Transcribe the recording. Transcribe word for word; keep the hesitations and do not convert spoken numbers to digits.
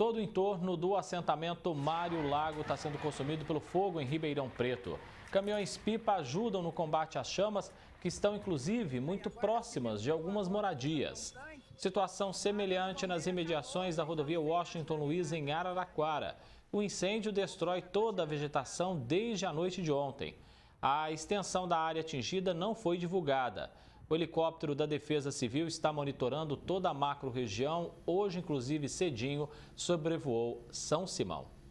Todo o entorno do assentamento Mário Lago está sendo consumido pelo fogo em Ribeirão Preto. Caminhões-pipa ajudam no combate às chamas, que estão inclusive muito próximas de algumas moradias. Situação semelhante nas imediações da rodovia Washington Luiz, em Araraquara. O incêndio destrói toda a vegetação desde a noite de ontem. A extensão da área atingida não foi divulgada. O helicóptero da Defesa Civil está monitorando toda a macro-região. Hoje, inclusive, cedinho, sobrevoou São Simão.